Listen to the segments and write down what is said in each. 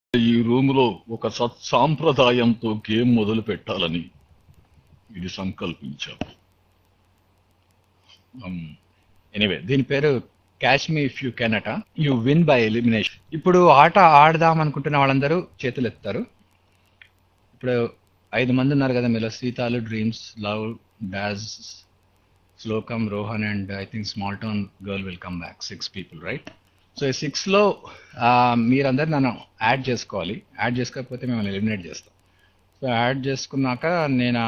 ఈ రూములో ఒక సత్సాంప్రదాయంతో గేమ్ మొదలు పెట్టాలని ఇది సంకల్పించాము. ఎనీవే దీని పేరు catch me if you can అట, యూ విన్ బై ఎలిమినేషన్. ఇప్పుడు ఆట ఆడదాం అనుకుంటున్న వాళ్ళందరూ చేతులు ఎత్తారు. ఇప్పుడు 5 మంది ఉన్నారు కదా మీలో. సీతాలు, డ్రీమ్స్, లవ్, డాజ్, Shlokam, Rohan and I think small town girl will come back. 6 people, right? So ఈ 6లో మీరందరూ నన్ను యాడ్ చేసుకోవాలి. యాడ్ చేసుకోకపోతే మిమ్మల్ని ఎలిమినేట్ చేస్తాం. సో యాడ్ చేసుకున్నాక నేను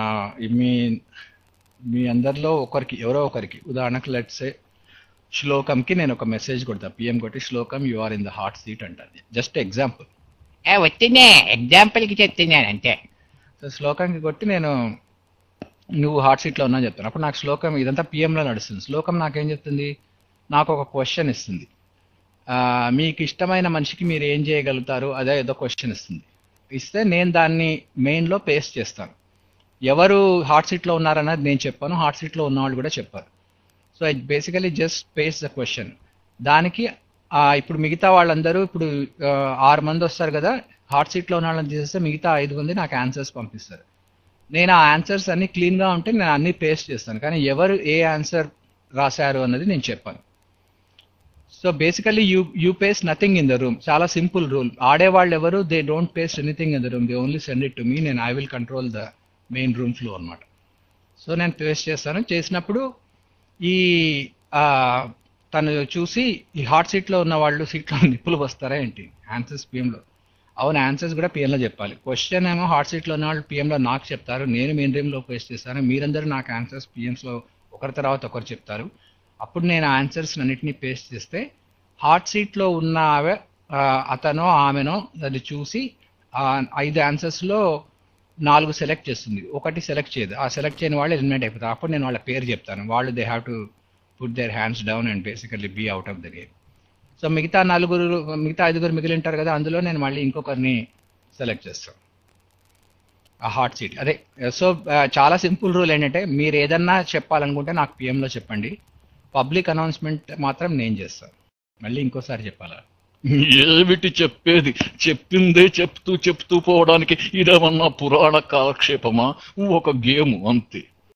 మీ అందరిలో ఎవరో ఒకరికి, ఉదాహరణకు లెట్స్ సే శ్లోకంకి నేను ఒక మెసేజ్ కొడతా, పిఎం కొట్టి Shlokam you are in the hot seat అంటారు. జస్ట్ ఎగ్జాంపుల్, వచ్చిందే ఎగ్జాంపుల్కి చెప్తున్నాను అంతే. సో శ్లోకంకి కొట్టి నేను నువ్వు హాట్ సీట్లో ఉన్నా చెప్తాను. అప్పుడు నాకు శ్లోకం, ఇదంతా పిఎంలో నడుస్తుంది. శ్లోకం నాకేం చెప్తుంది, నాకు ఒక క్వశ్చన్ ఇస్తుంది. మీకు ఇష్టమైన మనిషికి మీరు ఏం చేయగలుగుతారు, అదే ఏదో క్వశ్చన్ ఇస్తుంది. ఇస్తే నేను దాన్ని మెయిన్లో పేస్ట్ చేస్తాను. ఎవరు హాట్ సీట్లో ఉన్నారన్నది నేను చెప్పాను, హాట్ సీట్లో ఉన్నవాళ్ళు కూడా చెప్పారు. So I basically just paste the question. దానికి ఇప్పుడు మిగతా వాళ్ళందరూ ఇప్పుడు 6 మంది వస్తారు కదా, హాట్ సీట్లో ఉన్న వాళ్ళని తీసేస్తే మిగతా 5 మంది నాకు ఆన్సర్స్ పంపిస్తారు. నేను ఆ ఆన్సర్స్ అన్ని క్లీన్గా ఉంటే నేను అన్ని పేస్ట్ చేస్తాను, కానీ ఎవరు ఏ ఆన్సర్ రాశారు అన్నది నేను చెప్పాను. So basically you paste nothing in the room. చాలా సింపుల్ రూల్. ఆడేవాళ్ళు ఎవరు they don't paste anything in the room, they only send it to me. నేను I will control the main room flow అనమాట. So నేను paste చేస్తాను. చేసినప్పుడు ఈ తను చూసి ఈ హాట్ సీట్లో ఉన్న వాళ్ళు సీట్లో నిప్పులు వస్తారా ఏంటి, ఆన్సర్స్ పిఎంలో. అవును, ఆన్సర్స్ కూడా పిఎంలో చెప్పాలి. క్వశ్చన్ ఏమో హాట్ సీట్లో ఉన్న వాళ్ళు పిఎంలో నాకు చెప్తారు, నేను మెయిన్ రూమ్లో పేస్ట్ చేస్తాను. మీరందరూ నాకు ఆన్సర్స్ పిఎంస్లో ఒకరి తర్వాత ఒకరు చెప్తారు. అప్పుడు నేను ఆన్సర్స్ అన్నిటినీ పేస్ట్ చేస్తే హాట్ సీట్లో ఉన్న అతనో ఆమెనో అది చూసి 5 ఆన్సర్స్లో 4 సెలెక్ట్ చేస్తుంది, ఒకటి సెలెక్ట్ చేయదు. ఆ సెలెక్ట్ చేయని వాళ్ళు ఎలిమినేట్ అయిపోతారు. అప్పుడు నేను వాళ్ళ పేరు చెప్తాను. వాళ్ళు they have to put their hands down and basically be out of the game. So మిగతా 5 మిగిలి ఉంటారు కదా, అందులో నేను మళ్ళీ ఇంకొకరిని సెలెక్ట్ చేస్తాను ఆ హాట్ సీట్. అదే. సో చాలా సింపుల్ రూల్ ఏంటంటే, మీరు ఏదన్నా చెప్పాలనుకుంటే నాకు పిఎంలో చెప్పండి, పబ్లిక్ అనౌన్స్మెంట్ మాత్రం నేను చేస్తాను. మళ్ళీ ఇంకోసారి చెప్పాలా? ఏమిటి చెప్పేది, చెప్పిందే చెప్తూ పోవడానికి ఇదేమన్నా పురాణ కాలక్షేపమా? ఒక గేము అంతే.